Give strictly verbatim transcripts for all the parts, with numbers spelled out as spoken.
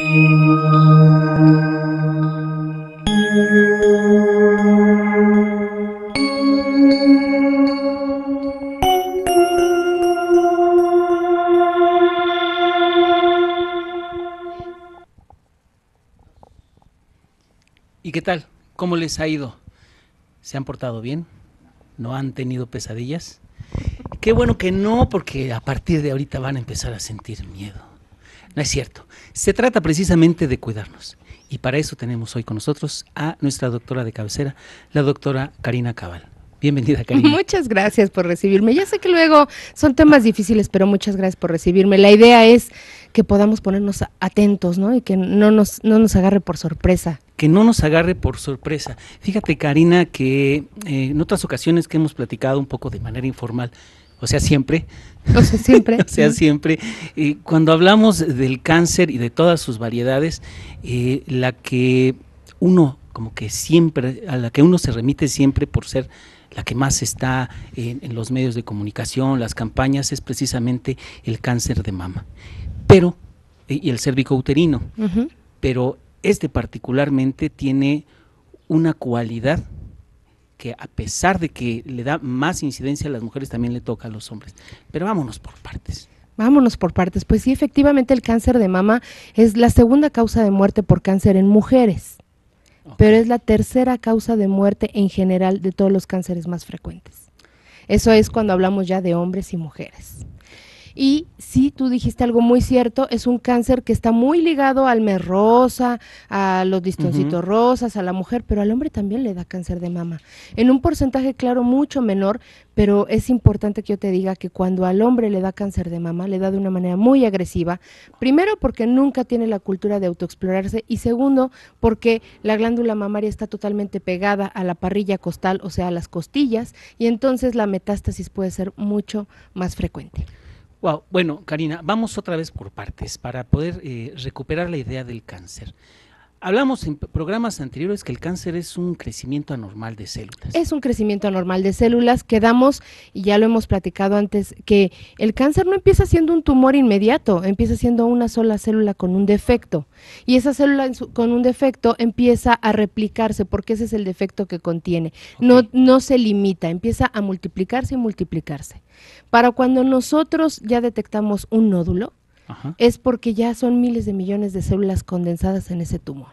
¿Y qué tal? ¿Cómo les ha ido? ¿Se han portado bien? ¿No han tenido pesadillas? Qué bueno que no, porque a partir de ahorita van a empezar a sentir miedo. No es cierto. Se trata precisamente de cuidarnos. Y para eso tenemos hoy con nosotros a nuestra doctora de cabecera, la doctora Karina Cabal. Bienvenida, Karina. Muchas gracias por recibirme. Ya sé que luego son temas difíciles, pero muchas gracias por recibirme. La idea es que podamos ponernos atentos, ¿no? Y que no nos, no nos agarre por sorpresa. Que no nos agarre por sorpresa. Fíjate, Karina, que eh, en otras ocasiones que hemos platicado un poco de manera informal, o sea, siempre, o sea, siempre, o sea, siempre, eh, cuando hablamos del cáncer y de todas sus variedades, eh, la que uno, como que siempre, a la que uno se remite siempre por ser la que más está en, en los medios de comunicación, las campañas, es precisamente el cáncer de mama, pero, y el cérvico-uterino, uh-huh. Pero este particularmente tiene una cualidad que, a pesar de que le da más incidencia a las mujeres, también le toca a los hombres. Pero vámonos por partes. Vámonos por partes. Pues sí, efectivamente el cáncer de mama es la segunda causa de muerte por cáncer en mujeres, okay. Pero es la tercera causa de muerte en general de todos los cánceres más frecuentes. Eso es cuando hablamos ya de hombres y mujeres. Y sí, tú dijiste algo muy cierto, es un cáncer que está muy ligado al mes rosa, a los listoncitos uh-huh. rosas, a la mujer, pero al hombre también le da cáncer de mama. En un porcentaje, claro, mucho menor, pero es importante que yo te diga que cuando al hombre le da cáncer de mama, le da de una manera muy agresiva, primero porque nunca tiene la cultura de autoexplorarse y segundo porque la glándula mamaria está totalmente pegada a la parrilla costal, o sea, a las costillas, y entonces la metástasis puede ser mucho más frecuente. Wow, bueno, Karina, vamos otra vez por partes para poder eh, recuperar la idea del cáncer. Hablamos en programas anteriores que el cáncer es un crecimiento anormal de células. Es un crecimiento anormal de células, quedamos, y ya lo hemos platicado antes, que el cáncer no empieza siendo un tumor inmediato, empieza siendo una sola célula con un defecto, y esa célula con un defecto empieza a replicarse, porque ese es el defecto que contiene, okay. no, no se limita, empieza a multiplicarse y multiplicarse. Para cuando nosotros ya detectamos un nódulo, ajá. Es porque ya son miles de millones de células condensadas en ese tumor.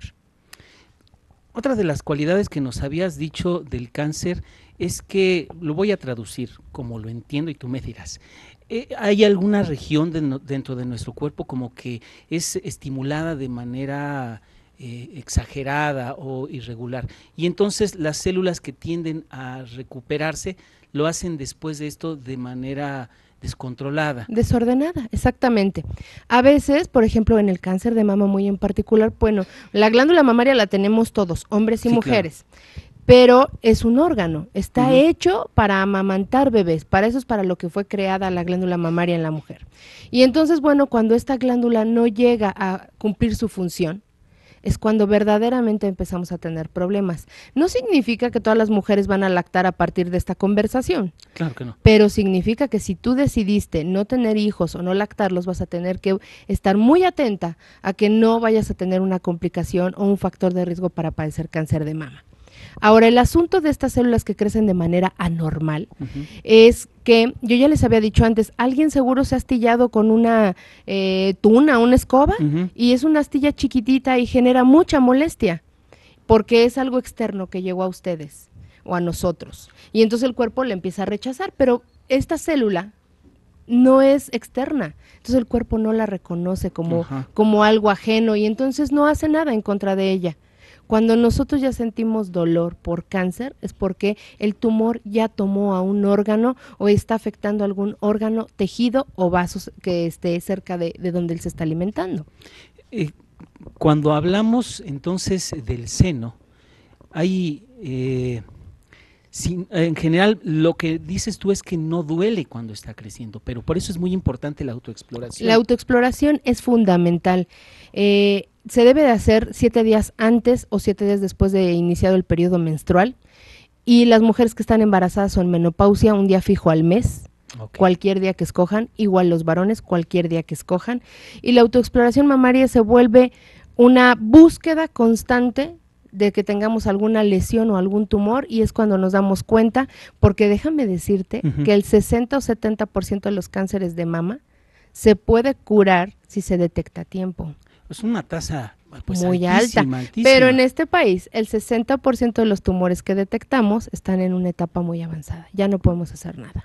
Otra de las cualidades que nos habías dicho del cáncer es que, lo voy a traducir como lo entiendo y tú me dirás, eh, ¿hay alguna región de no, dentro de nuestro cuerpo como que es estimulada de manera eh, exagerada o irregular? Y entonces las células que tienden a recuperarse lo hacen después de esto de manera descontrolada. Desordenada, exactamente. A veces, por ejemplo, en el cáncer de mama muy en particular, bueno, la glándula mamaria la tenemos todos, hombres y sí, mujeres, claro. Pero es un órgano, está uh-huh. hecho para amamantar bebés, para eso es para lo que fue creada la glándula mamaria en la mujer. Y entonces, bueno, cuando esta glándula no llega a cumplir su función, es cuando verdaderamente empezamos a tener problemas. No significa que todas las mujeres van a lactar a partir de esta conversación. Claro que no. Pero significa que si tú decidiste no tener hijos o no lactarlos, vas a tener que estar muy atenta a que no vayas a tener una complicación o un factor de riesgo para padecer cáncer de mama. Ahora, el asunto de estas células que crecen de manera anormal uh-huh. es que, yo ya les había dicho antes, alguien seguro se ha astillado con una eh, tuna, una escoba, uh-huh. y es una astilla chiquitita y genera mucha molestia, porque es algo externo que llegó a ustedes o a nosotros, y entonces el cuerpo le empieza a rechazar, pero esta célula no es externa, entonces el cuerpo no la reconoce como, uh-huh. como algo ajeno, y entonces no hace nada en contra de ella. Cuando nosotros ya sentimos dolor por cáncer es porque el tumor ya tomó a un órgano o está afectando algún órgano, tejido o vasos que esté cerca de, de donde él se está alimentando. Eh, cuando hablamos entonces del seno, hay, eh, sin, en general lo que dices tú es que no duele cuando está creciendo, pero por eso es muy importante la autoexploración. La autoexploración es fundamental. Eh, Se debe de hacer siete días antes o siete días después de iniciado el periodo menstrual, y las mujeres que están embarazadas o en menopausia un día fijo al mes, okay. Cualquier día que escojan, igual los varones cualquier día que escojan, y la autoexploración mamaria se vuelve una búsqueda constante de que tengamos alguna lesión o algún tumor, y es cuando nos damos cuenta, porque déjame decirte uh-huh. que el sesenta o setenta por ciento de los cánceres de mama se puede curar si se detecta a tiempo. Es una tasa pues, muy altísima, alta, altísima. Pero en este país el sesenta por ciento de los tumores que detectamos están en una etapa muy avanzada, ya no podemos hacer nada.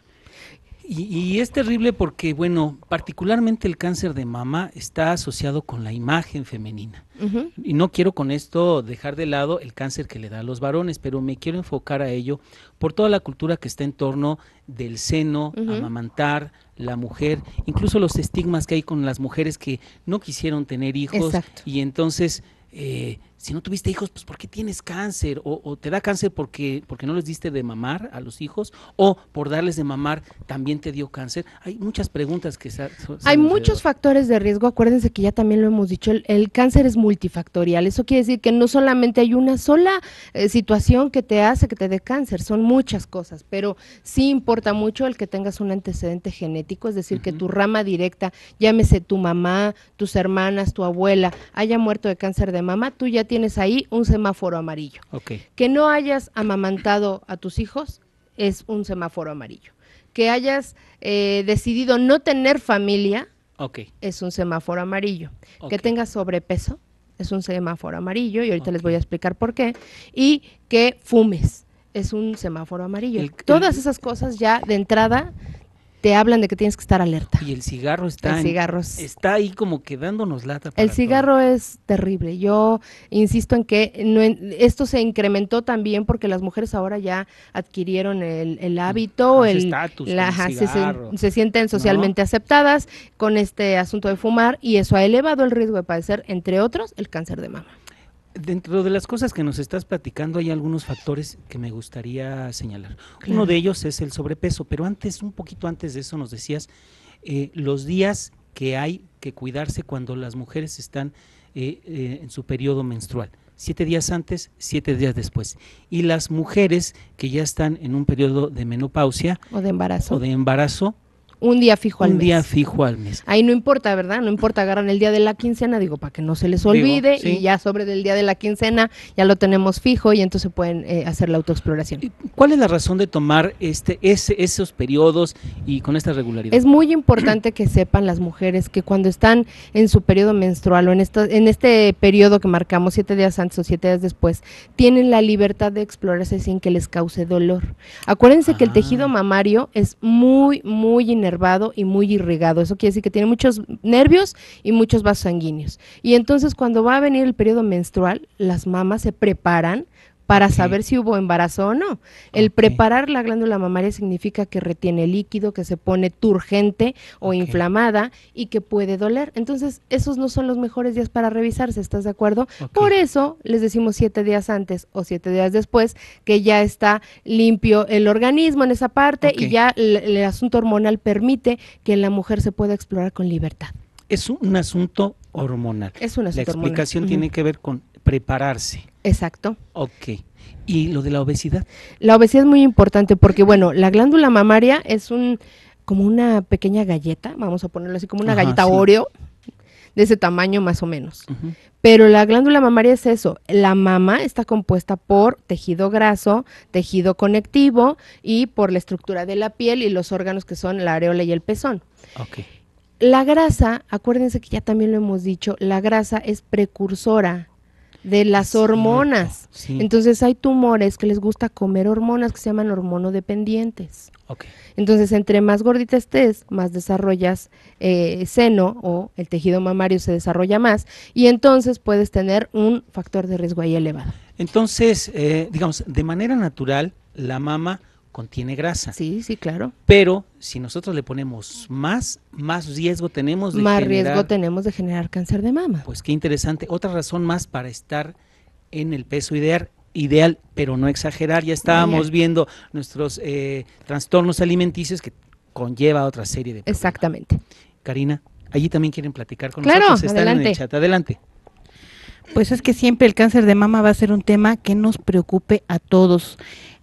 Y, y es terrible porque, bueno, particularmente el cáncer de mama está asociado con la imagen femenina. Uh-huh. Y no quiero con esto dejar de lado el cáncer que le da a los varones, pero me quiero enfocar a ello por toda la cultura que está en torno del seno, uh-huh. amamantar, la mujer, incluso los estigmas que hay con las mujeres que no quisieron tener hijos. Exacto. Y entonces... Eh, si no tuviste hijos, pues ¿por qué tienes cáncer? O, o te da cáncer porque, porque no les diste de mamar a los hijos, o por darles de mamar también te dio cáncer. Hay muchas preguntas que se Hay muchos factores de riesgo, acuérdense que ya también lo hemos dicho, el, el cáncer es multifactorial, eso quiere decir que no solamente hay una sola eh, situación que te hace que te dé cáncer, son muchas cosas, pero sí importa mucho el que tengas un antecedente genético, es decir, uh-huh. que tu rama directa, llámese tu mamá, tus hermanas, tu abuela, haya muerto de cáncer de mama, tú ya tienes ahí un semáforo amarillo. Okay. Que no hayas amamantado a tus hijos es un semáforo amarillo. Que hayas eh, decidido no tener familia okay. es un semáforo amarillo. Okay. Que tengas sobrepeso es un semáforo amarillo, y ahorita okay. les voy a explicar por qué. Y que fumes es un semáforo amarillo. El, Todas el, esas cosas ya de entrada te hablan de que tienes que estar alerta. Y el cigarro está, el cigarro es, está ahí como que dándonos lata. Para el cigarro todo. Es terrible. Yo insisto en que no, esto se incrementó también porque las mujeres ahora ya adquirieron el, el hábito, Más el, estatus, la, el se, se, se sienten socialmente ¿no? aceptadas con este asunto de fumar, y eso ha elevado el riesgo de padecer, entre otros, el cáncer de mama. Dentro de las cosas que nos estás platicando hay algunos factores que me gustaría señalar. Claro. Uno de ellos es el sobrepeso, pero antes, un poquito antes de eso nos decías eh, los días que hay que cuidarse cuando las mujeres están eh, eh, en su periodo menstrual. Siete días antes, siete días después. Y las mujeres que ya están en un periodo de menopausia o de embarazo, o de embarazo un día fijo al un mes. Un día fijo al mes. Ahí no importa, ¿verdad? No importa, agarran el día de la quincena, digo, para que no se les olvide, digo, sí. y ya sobre del día de la quincena ya lo tenemos fijo, y entonces pueden eh, hacer la autoexploración. ¿Cuál es la razón de tomar este ese, esos periodos y con esta regularidad? Es muy importante que sepan las mujeres que cuando están en su periodo menstrual o en, esto, en este periodo que marcamos, siete días antes o siete días después, tienen la libertad de explorarse sin que les cause dolor. Acuérdense ah. que el tejido mamario es muy, muy inervado y muy irrigado, eso quiere decir que tiene muchos nervios y muchos vasos sanguíneos, y entonces cuando va a venir el periodo menstrual, las mamas se preparan para okay. saber si hubo embarazo o no. El okay. preparar la glándula mamaria significa que retiene líquido, que se pone turgente o okay. inflamada y que puede doler. Entonces, esos no son los mejores días para revisarse, ¿estás de acuerdo? Okay. Por eso les decimos siete días antes o siete días después que ya está limpio el organismo en esa parte okay. y ya el, el asunto hormonal permite que la mujer se pueda explorar con libertad. Es un asunto hormonal. Es un asunto hormonal. La explicación hormonal. tiene Uh-huh. que ver con prepararse. Exacto. Ok. ¿Y lo de la obesidad? La obesidad es muy importante porque, bueno, la glándula mamaria es un como una pequeña galleta, vamos a ponerlo así, como una Ajá, galleta sí. Oreo, de ese tamaño más o menos. Uh-huh. Pero la glándula mamaria es eso, la mama está compuesta por tejido graso, tejido conectivo y por la estructura de la piel y los órganos que son la areola y el pezón. Ok. La grasa, acuérdense que ya también lo hemos dicho, la grasa es precursora de las hormonas. Sí. Entonces hay tumores que les gusta comer hormonas que se llaman hormonodependientes. Okay. Entonces, entre más gordita estés, más desarrollas eh, seno o el tejido mamario se desarrolla más y entonces puedes tener un factor de riesgo ahí elevado. Entonces, eh, digamos, de manera natural, la mama contiene grasa. Sí, sí, claro. Pero si nosotros le ponemos más, más riesgo tenemos de más generar... riesgo tenemos de generar cáncer de mama. Pues qué interesante. Otra razón más para estar en el peso ideal, ideal, pero no exagerar. Ya estábamos viendo nuestros eh, trastornos alimenticios que conlleva otra serie de problemas. Exactamente. Karina, allí también quieren platicar con claro, nosotros. Están adelante. en el chat. Adelante. Pues es que siempre el cáncer de mama va a ser un tema que nos preocupe a todos.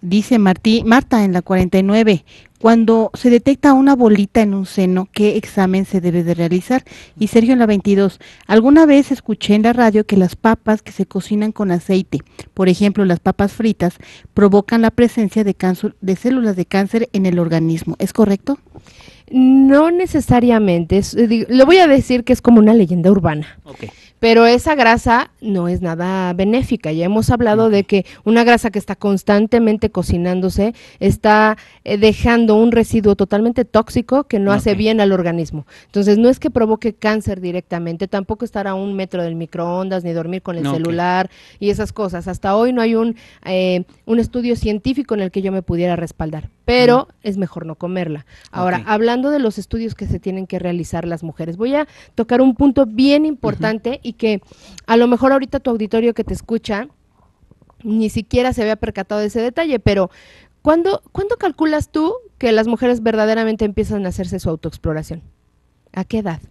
Dice Martí, Marta en la cuarenta y nueve, cuando se detecta una bolita en un seno, ¿qué examen se debe de realizar? Y Sergio en la veintidós, alguna vez escuché en la radio que las papas que se cocinan con aceite, por ejemplo las papas fritas, provocan la presencia de, cáncer, de células de cáncer en el organismo, ¿es correcto? No necesariamente, es, le voy a decir que es como una leyenda urbana. Okay. Pero esa grasa no es nada benéfica. Ya hemos hablado okay. de que una grasa que está constantemente cocinándose está eh, dejando un residuo totalmente tóxico que no okay. hace bien al organismo. Entonces no es que provoque cáncer directamente, tampoco estar a un metro del microondas, ni dormir con el okay. celular y esas cosas. Hasta hoy no hay un, eh, un estudio científico en el que yo me pudiera respaldar, pero mm. es mejor no comerla. Ahora, okay. hablando de los estudios que se tienen que realizar las mujeres, voy a tocar un punto bien importante uh-huh. y que a lo mejor ahorita tu auditorio que te escucha ni siquiera se había percatado de ese detalle, pero ¿cuándo, ¿cuándo calculas tú que las mujeres verdaderamente empiezan a hacerse su autoexploración? ¿A qué edad?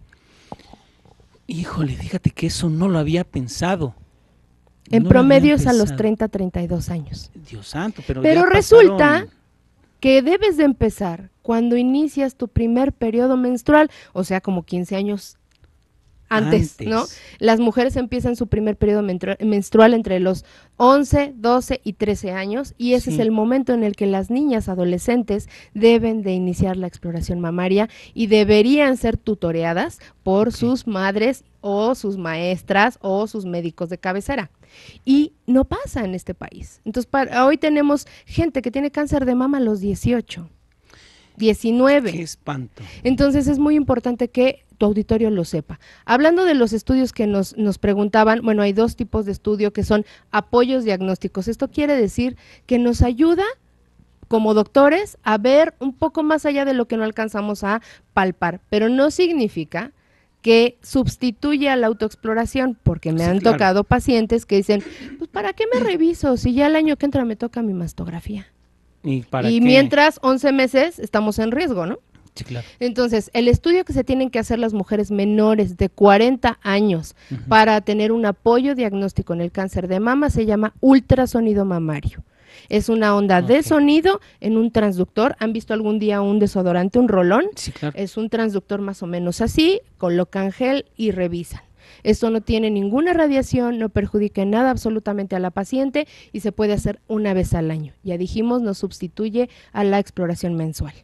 Híjole, fíjate que eso no lo había pensado. En no promedio es a los treinta, treinta y dos años. Dios santo, pero Pero ya resulta pasaron... que debes de empezar cuando inicias tu primer periodo menstrual, o sea, como quince años Antes, Antes, ¿no? Las mujeres empiezan su primer periodo menstrual entre los once, doce y trece años y ese sí. es el momento en el que las niñas adolescentes deben de iniciar la exploración mamaria y deberían ser tutoreadas por okay. sus madres o sus maestras o sus médicos de cabecera. Y no pasa en este país. Entonces, para, hoy tenemos gente que tiene cáncer de mama a los dieciocho, diecinueve. ¡Qué espanto! Entonces es muy importante que tu auditorio lo sepa. Hablando de los estudios que nos, nos preguntaban, bueno, hay dos tipos de estudio que son apoyos diagnósticos. Esto quiere decir que nos ayuda como doctores a ver un poco más allá de lo que no alcanzamos a palpar, pero no significa que sustituye a la autoexploración, porque me sí, han claro. tocado pacientes que dicen, pues ¿para qué me reviso si ya el año que entra me toca mi mastografía? Y, para y qué? mientras once meses estamos en riesgo, ¿no? Sí, claro. Entonces, el estudio que se tienen que hacer las mujeres menores de cuarenta años uh-huh. para tener un apoyo diagnóstico en el cáncer de mama se llama ultrasonido mamario. Es una onda okay. de sonido en un transductor. ¿Han visto algún día un desodorante, un rolón? Sí, claro. Es un transductor más o menos así, colocan gel y revisan. Esto no tiene ninguna radiación, no perjudica en nada absolutamente a la paciente y se puede hacer una vez al año. Ya dijimos, no sustituye a la exploración mensual.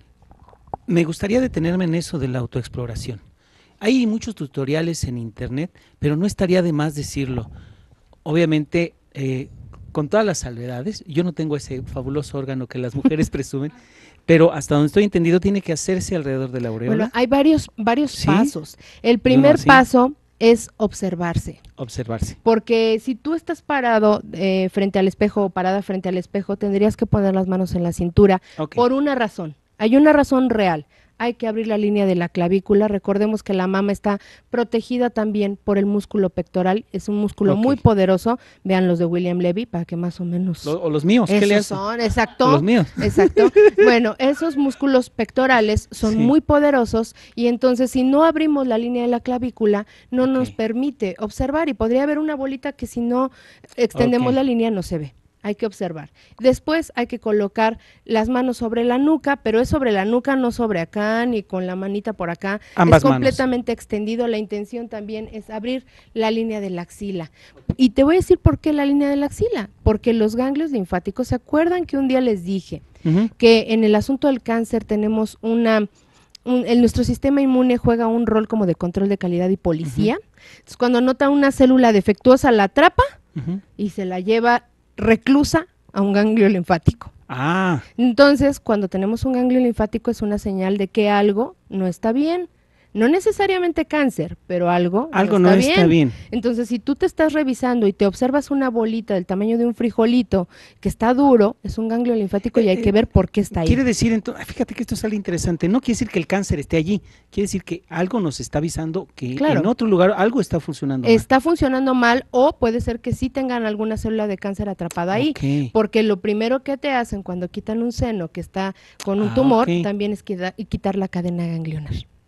Me gustaría detenerme en eso de la autoexploración. Hay muchos tutoriales en internet, pero no estaría de más decirlo. Obviamente, eh, con todas las salvedades, yo no tengo ese fabuloso órgano que las mujeres presumen, pero hasta donde estoy entendido tiene que hacerse alrededor de la aureola. Bueno, hay varios, varios ¿Sí? pasos. El primer no, paso es observarse. Observarse. Porque si tú estás parado eh, frente al espejo o parada frente al espejo, tendrías que poner las manos en la cintura okay. por una razón. Hay una razón real. Hay que abrir la línea de la clavícula. Recordemos que la mama está protegida también por el músculo pectoral. Es un músculo okay. muy poderoso. Vean los de William Levy para que más o menos... Lo, o los míos. ¿Qué le hacen? Son, exacto. Los míos. Exacto. Bueno, esos músculos pectorales son sí. muy poderosos y entonces si no abrimos la línea de la clavícula no okay. nos permite observar y podría haber una bolita que si no extendemos okay. la línea no se ve. Hay que observar. Después hay que colocar las manos sobre la nuca, pero es sobre la nuca, no sobre acá, ni con la manita por acá. Ambas es completamente manos. extendido. La intención también es abrir la línea de la axila. Y te voy a decir por qué la línea de la axila. Porque los ganglios linfáticos, ¿se acuerdan que un día les dije uh-huh. que en el asunto del cáncer tenemos una... Un, el, nuestro sistema inmune juega un rol como de control de calidad y policía? Uh-huh. Entonces, cuando nota una célula defectuosa, la atrapa uh-huh. y se la lleva reclusa a un ganglio linfático. Ah. Entonces, cuando tenemos un ganglio linfático es una señal de que algo no está bien. No necesariamente cáncer, pero algo, algo no, está, no bien. está bien. Entonces, si tú te estás revisando y te observas una bolita del tamaño de un frijolito que está duro, es un ganglio linfático y hay eh, que ver por qué está ahí. Quiere decir, entonces, fíjate que esto es algo interesante, no quiere decir que el cáncer esté allí, quiere decir que algo nos está avisando que claro. en otro lugar algo está funcionando mal. Está funcionando mal o puede ser que sí tengan alguna célula de cáncer atrapada ahí, okay. porque lo primero que te hacen cuando quitan un seno que está con un ah, tumor okay. también es quitar la cadena ganglionar.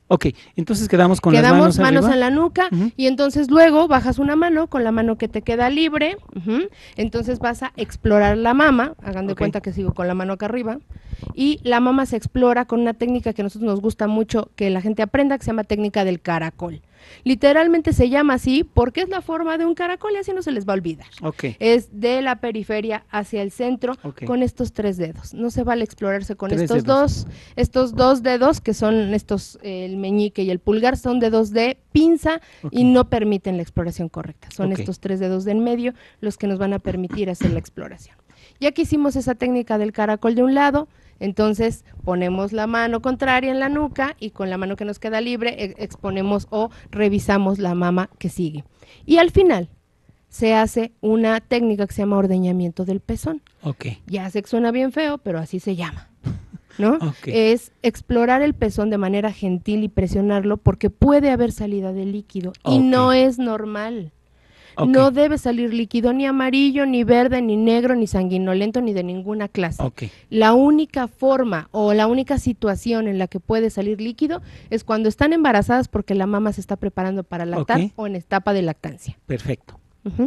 Ok, entonces quedamos con Quedamos las manos, manos arriba. en la nuca uh-huh. y entonces luego bajas una mano con la mano que te queda libre, uh-huh. entonces vas a explorar la mama, hagan de okay. cuenta que sigo con la mano acá arriba, y la mama se explora con una técnica que a nosotros nos gusta mucho que la gente aprenda, que se llama técnica del caracol. Literalmente se llama así porque es la forma de un caracol y así no se les va a olvidar. Okay. Es de la periferia hacia el centro okay. con estos tres dedos. No se vale explorarse con tres estos dedos. dos, estos dos dedos que son estos, eh, el meñique y el pulgar, son dedos de pinza okay. y no permiten la exploración correcta. Son okay. estos tres dedos de en medio los que nos van a permitir hacer la exploración. Ya que hicimos esa técnica del caracol de un lado, entonces ponemos la mano contraria en la nuca y con la mano que nos queda libre ex exponemos o revisamos la mama que sigue. Y al final se hace una técnica que se llama ordeñamiento del pezón. Okay. Ya sé que suena bien feo, pero así se llama, ¿no? Okay. Es explorar el pezón de manera gentil y presionarlo porque puede haber salida de líquido okay. y no es normal. Okay. No debe salir líquido ni amarillo, ni verde, ni negro, ni sanguinolento, ni de ninguna clase. Okay. La única forma o la única situación en la que puede salir líquido es cuando están embarazadas porque la mama se está preparando para lactar okay. o en etapa de lactancia. Perfecto. Uh-huh.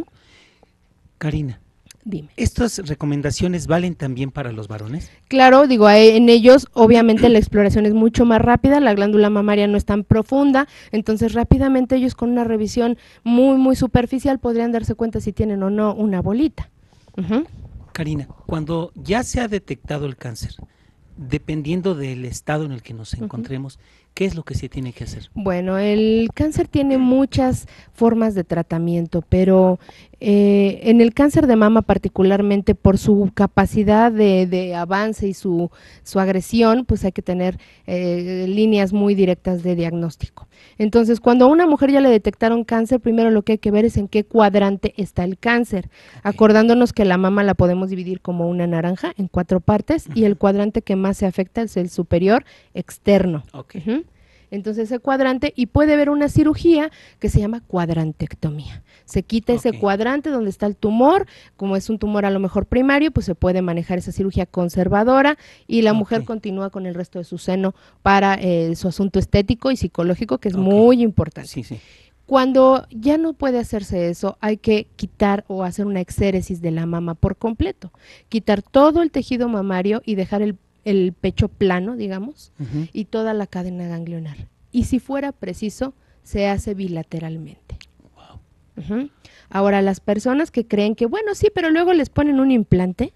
Karina. Dime. ¿Estas recomendaciones valen también para los varones? Claro, digo, en ellos obviamente la exploración es mucho más rápida, la glándula mamaria no es tan profunda, entonces rápidamente ellos con una revisión muy, muy superficial podrían darse cuenta si tienen o no una bolita. Uh-huh. Karina, cuando ya se ha detectado el cáncer, dependiendo del estado en el que nos encontremos, uh-huh. ¿qué es lo que se tiene que hacer? Bueno, el cáncer tiene muchas formas de tratamiento, pero eh, en el cáncer de mama particularmente por su capacidad de, de avance y su, su agresión, pues hay que tener eh, líneas muy directas de diagnóstico. Entonces, cuando a una mujer ya le detectaron cáncer, primero lo que hay que ver es en qué cuadrante está el cáncer, okay. acordándonos que la mama la podemos dividir como una naranja en cuatro partes uh-huh. y el cuadrante que más se afecta es el superior externo. Okay. Uh-huh. Entonces ese cuadrante, y puede haber una cirugía que se llama cuadrantectomía. Se quita okay. ese cuadrante donde está el tumor, como es un tumor a lo mejor primario, pues se puede manejar esa cirugía conservadora y la okay. mujer continúa con el resto de su seno para eh, su asunto estético y psicológico, que es okay. muy importante. Sí, sí. Cuando ya no puede hacerse eso, hay que quitar o hacer una exéresis de la mama por completo, quitar todo el tejido mamario y dejar el el pecho plano, digamos, uh-huh. y toda la cadena ganglionar. Y si fuera preciso, se hace bilateralmente. Wow. Uh-huh. Ahora, las personas que creen que, bueno, sí, pero luego les ponen un implante,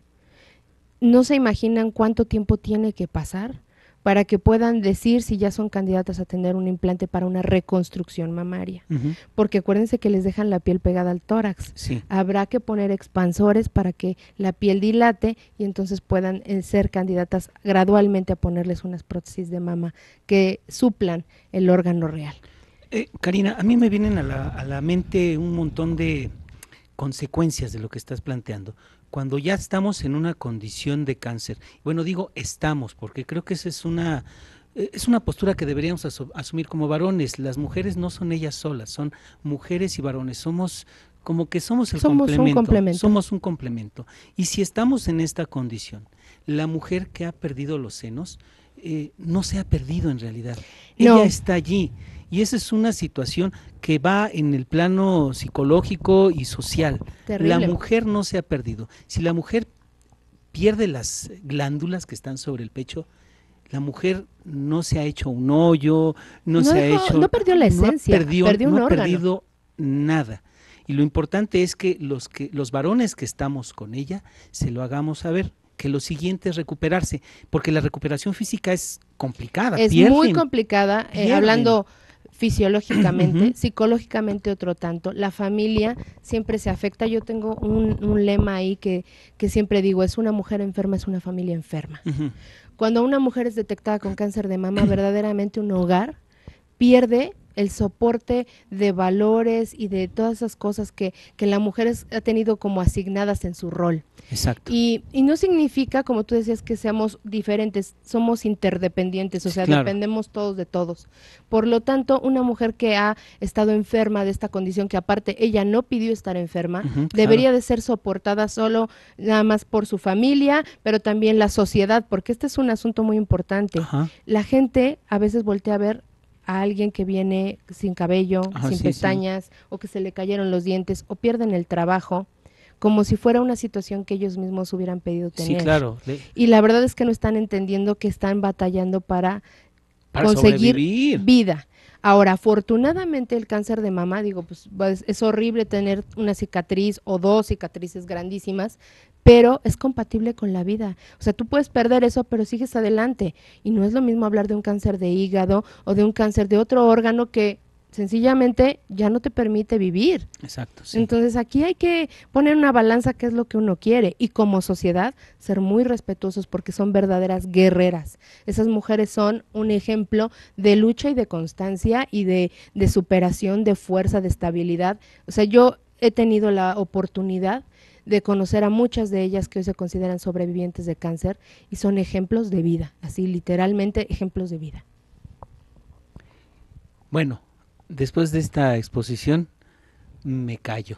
no se imaginan cuánto tiempo tiene que pasar para que puedan decir si ya son candidatas a tener un implante para una reconstrucción mamaria. Uh-huh. Porque acuérdense que les dejan la piel pegada al tórax. Sí. Habrá que poner expansores para que la piel dilate y entonces puedan eh, ser candidatas gradualmente a ponerles unas prótesis de mama que suplan el órgano real. Eh, Karina, a mí me vienen a la, a la mente un montón de consecuencias de lo que estás planteando. Cuando ya estamos en una condición de cáncer, bueno, digo estamos, porque creo que esa es una, es una postura que deberíamos asu- asumir como varones. Las mujeres no son ellas solas, son mujeres y varones, somos como que somos el somos complemento, un complemento. Somos un complemento. Y si estamos en esta condición, la mujer que ha perdido los senos, eh, no se ha perdido en realidad, no. ella está allí. Y esa es una situación que va en el plano psicológico y social. Terrible. La mujer no se ha perdido. Si la mujer pierde las glándulas que están sobre el pecho, la mujer no se ha hecho un hoyo, no, no se dejó, ha hecho... No perdió la esencia, no perdió, perdió un no ha órgano. perdido nada. Y lo importante es que los, que los varones que estamos con ella se lo hagamos saber. Que lo siguiente es recuperarse, porque la recuperación física es complicada. Es pierden, muy complicada, eh, hablando fisiológicamente, uh-huh. psicológicamente otro tanto. La familia siempre se afecta. Yo tengo un, un lema ahí que, que siempre digo, es una mujer enferma, es una familia enferma. Uh-huh. Cuando una mujer es detectada con cáncer de mama, verdaderamente un hogar pierde el soporte de valores y de todas esas cosas que, que la mujer es, ha tenido como asignadas en su rol. Exacto. Y, y no significa, como tú decías, que seamos diferentes, somos interdependientes, o sea, claro. dependemos todos de todos. Por lo tanto, una mujer que ha estado enferma de esta condición, que aparte ella no pidió estar enferma, uh-huh, debería claro. de ser soportada solo nada más por su familia, pero también la sociedad, porque este es un asunto muy importante. Uh-huh. La gente a veces voltea a ver a alguien que viene sin cabello, Ah, sin sí, pestañas, sí. o que se le cayeron los dientes, o pierden el trabajo, como si fuera una situación que ellos mismos hubieran pedido tener. Sí, claro. De, y la verdad es que no están entendiendo que están batallando para, para conseguir sobrevivir. vida. Ahora, afortunadamente el cáncer de mama, digo, pues es, es horrible tener una cicatriz o dos cicatrices grandísimas, pero es compatible con la vida. O sea, tú puedes perder eso, pero sigues adelante. Y no es lo mismo hablar de un cáncer de hígado o de un cáncer de otro órgano que sencillamente ya no te permite vivir. Exacto. Sí. Entonces aquí hay que poner una balanza qué es lo que uno quiere y como sociedad ser muy respetuosos porque son verdaderas guerreras. Esas mujeres son un ejemplo de lucha y de constancia y de, de superación, de fuerza, de estabilidad. O sea, yo he tenido la oportunidad de conocer a muchas de ellas que hoy se consideran sobrevivientes de cáncer y son ejemplos de vida, así literalmente ejemplos de vida. Bueno, después de esta exposición, me callo.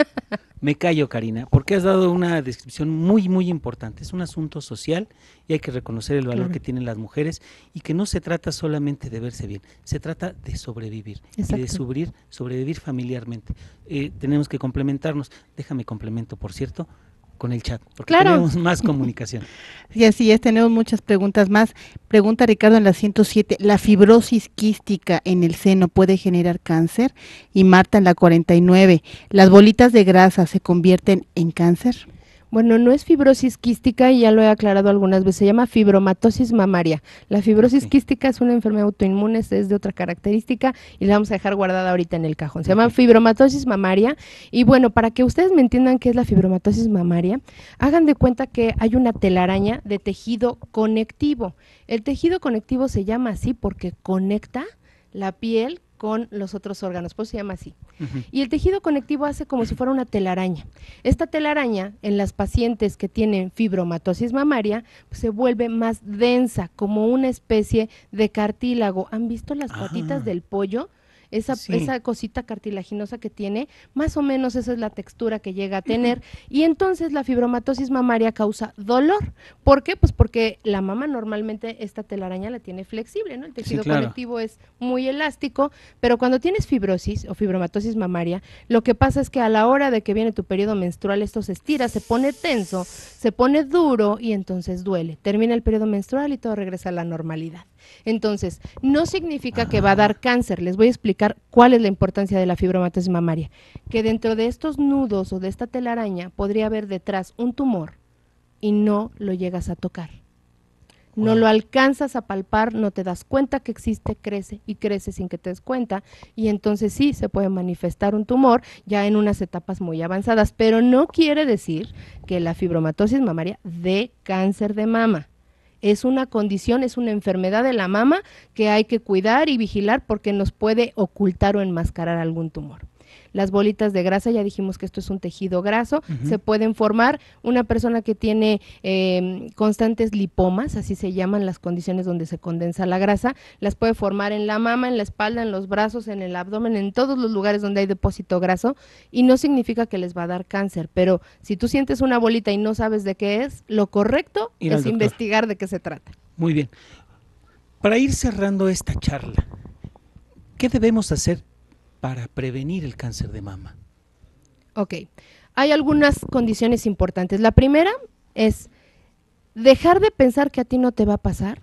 Me callo, Karina, porque has dado una descripción muy, muy importante. Es un asunto social y hay que reconocer el valor Claro. que tienen las mujeres y que no se trata solamente de verse bien, se trata de sobrevivir Exacto. y de sobrevivir, sobrevivir familiarmente. Eh, tenemos que complementarnos. Déjame complemento, por cierto, con el chat, porque Claro. tenemos más comunicación. Y así es, tenemos muchas preguntas más. Pregunta Ricardo en la ciento siete, ¿la fibrosis quística en el seno puede generar cáncer? Y Marta en la cuarenta y nueve, ¿las bolitas de grasa se convierten en cáncer? Bueno, no es fibrosis quística y ya lo he aclarado algunas veces, se llama fibromatosis mamaria. La fibrosis Ok. quística es una enfermedad autoinmune, es de otra característica y la vamos a dejar guardada ahorita en el cajón. Se llama Ok. fibromatosis mamaria y bueno, para que ustedes me entiendan qué es la fibromatosis mamaria, hagan de cuenta que hay una telaraña de tejido conectivo. El tejido conectivo se llama así porque conecta la piel con los otros órganos, por eso se llama así. Ujú. Y el tejido conectivo hace como si fuera una telaraña. Esta telaraña, en las pacientes que tienen fibromatosis mamaria, pues, se vuelve más densa, como una especie de cartílago. ¿Han visto las Ah. patitas del pollo? Esa, Sí. esa cosita cartilaginosa que tiene, más o menos esa es la textura que llega a tener. Y entonces la fibromatosis mamaria causa dolor. ¿Por qué? Pues porque la mama normalmente esta telaraña la tiene flexible, ¿no? El tejido claro. conectivo es muy elástico, pero cuando tienes fibrosis o fibromatosis mamaria, lo que pasa es que a la hora de que viene tu periodo menstrual, esto se estira, se pone tenso, se pone duro y entonces duele. Termina el periodo menstrual y todo regresa a la normalidad. Entonces, no significa que va a dar cáncer. Les voy a explicar cuál es la importancia de la fibromatosis mamaria. Que dentro de estos nudos o de esta telaraña podría haber detrás un tumor y no lo llegas a tocar. No Wow. lo alcanzas a palpar, no te das cuenta que existe, crece y crece sin que te des cuenta y entonces sí se puede manifestar un tumor ya en unas etapas muy avanzadas, pero no quiere decir que la fibromatosis mamaria dé cáncer de mama. Es una condición, es una enfermedad de la mama que hay que cuidar y vigilar porque nos puede ocultar o enmascarar algún tumor. Las bolitas de grasa, ya dijimos que esto es un tejido graso, Ujú. se pueden formar. Una persona que tiene eh, constantes lipomas, así se llaman las condiciones donde se condensa la grasa, las puede formar en la mama, en la espalda, en los brazos, en el abdomen, en todos los lugares donde hay depósito graso y no significa que les va a dar cáncer, pero si tú sientes una bolita y no sabes de qué es, lo correcto Ir al es doctor. investigar de qué se trata. Muy bien. Para ir cerrando esta charla, ¿qué debemos hacer para prevenir el cáncer de mama? Ok, hay algunas condiciones importantes. La primera es dejar de pensar que a ti no te va a pasar.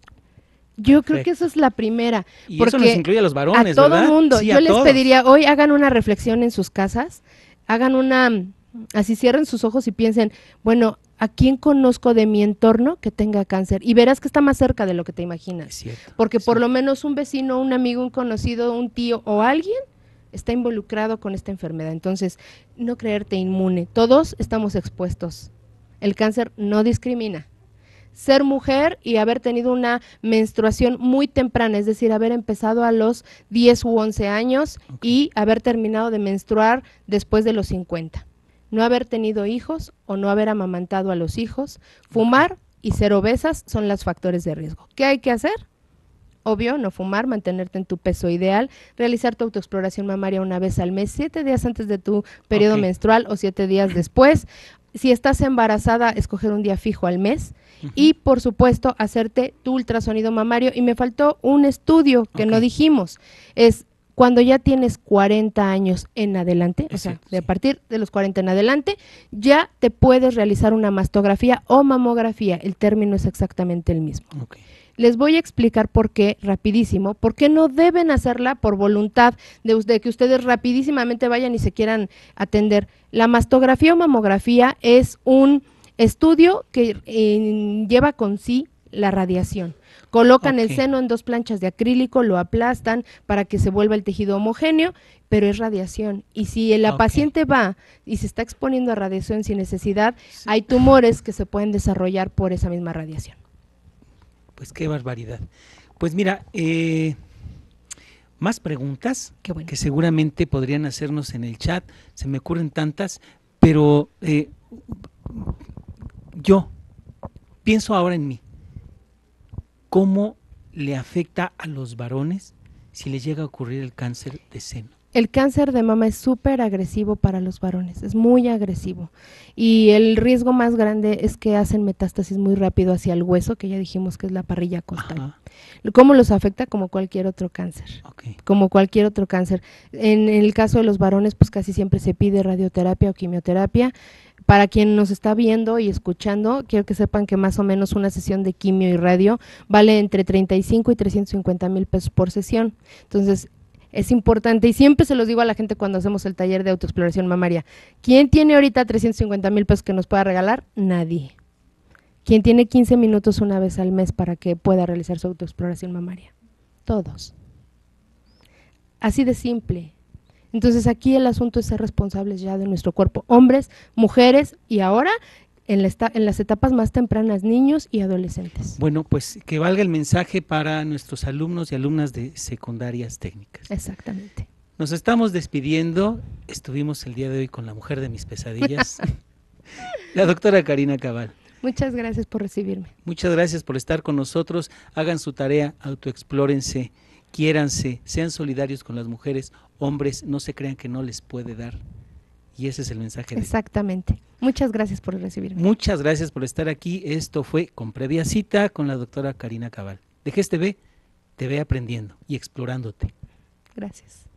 Yo creo que Perfecto. eso es la primera. Y porque eso nos incluye a los varones, a todo ¿verdad? mundo. Sí, Yo a les todos. pediría, hoy hagan una reflexión en sus casas, hagan una, así cierren sus ojos y piensen, bueno, ¿a quién conozco de mi entorno que tenga cáncer? Y verás que está más cerca de lo que te Es imaginas. cierto. Porque por sí. lo menos un vecino, un amigo, un conocido, un tío o alguien está involucrado con esta enfermedad. Entonces, no creerte inmune. Todos estamos expuestos. El cáncer no discrimina. Ser mujer y haber tenido una menstruación muy temprana, es decir, haber empezado a los diez u once años Ok. y haber terminado de menstruar después de los cincuenta. No haber tenido hijos o no haber amamantado a los hijos, fumar y ser obesas son los factores de riesgo. ¿Qué hay que hacer? Obvio, no fumar, mantenerte en tu peso ideal, realizar tu autoexploración mamaria una vez al mes, siete días antes de tu periodo Ok. menstrual o siete días después. Si estás embarazada, escoger un día fijo al mes Uh-huh. Y por supuesto hacerte tu ultrasonido mamario. Y me faltó un estudio que okay. no dijimos, es cuando ya tienes cuarenta años en adelante, Exacto, o sea, de a partir de los cuarenta en adelante, ya te puedes realizar una mastografía o mamografía, el término es exactamente el mismo. Okay. Les voy a explicar por qué, rapidísimo, por qué no deben hacerla por voluntad de, de que ustedes rapidísimamente vayan y se quieran atender. La mastografía o mamografía es un estudio que eh, lleva con sí la radiación. Colocan okay. el seno en dos planchas de acrílico, lo aplastan para que se vuelva el tejido homogéneo, pero es radiación. Y si la okay. paciente va y se está exponiendo a radiación sin necesidad, sí. hay tumores que se pueden desarrollar por esa misma radiación. Pues qué barbaridad. Pues mira, eh, más preguntas qué bueno. que seguramente podrían hacernos en el chat, se me ocurren tantas, pero eh, yo pienso ahora en mí. ¿Cómo le afecta a los varones si les llega a ocurrir el cáncer de seno? El cáncer de mama es súper agresivo para los varones, es muy agresivo. Y el riesgo más grande es que hacen metástasis muy rápido hacia el hueso, que ya dijimos que es la parrilla costal. Ajá. ¿Cómo los afecta? Como cualquier otro cáncer. Okay. Como cualquier otro cáncer. En el caso de los varones, pues casi siempre se pide radioterapia o quimioterapia. Para quien nos está viendo y escuchando, quiero que sepan que más o menos una sesión de quimio y radio vale entre treinta y cinco y trescientos cincuenta mil pesos por sesión. Entonces, es importante, y siempre se los digo a la gente cuando hacemos el taller de autoexploración mamaria, ¿quién tiene ahorita trescientos cincuenta mil pesos que nos pueda regalar? Nadie. ¿Quién tiene quince minutos una vez al mes para que pueda realizar su autoexploración mamaria? Todos. Así de simple. Entonces aquí el asunto es ser responsables ya de nuestro cuerpo, hombres, mujeres y ahora en, la esta, en las etapas más tempranas, niños y adolescentes. Bueno, pues que valga el mensaje para nuestros alumnos y alumnas de secundarias técnicas. Exactamente. Nos estamos despidiendo, estuvimos el día de hoy con la mujer de mis pesadillas, la doctora Karina Cabal. Muchas gracias por recibirme. Muchas gracias por estar con nosotros, hagan su tarea, autoexplórense, quiéranse, sean solidarios con las mujeres, hombres, no se crean que no les puede dar. Y ese es el mensaje. Exactamente. De... Muchas gracias por recibirme. Muchas gracias por estar aquí. Esto fue Con Previa Cita con la doctora Karina Cabal. De G S T V, te ve aprendiendo y explorándote. Gracias.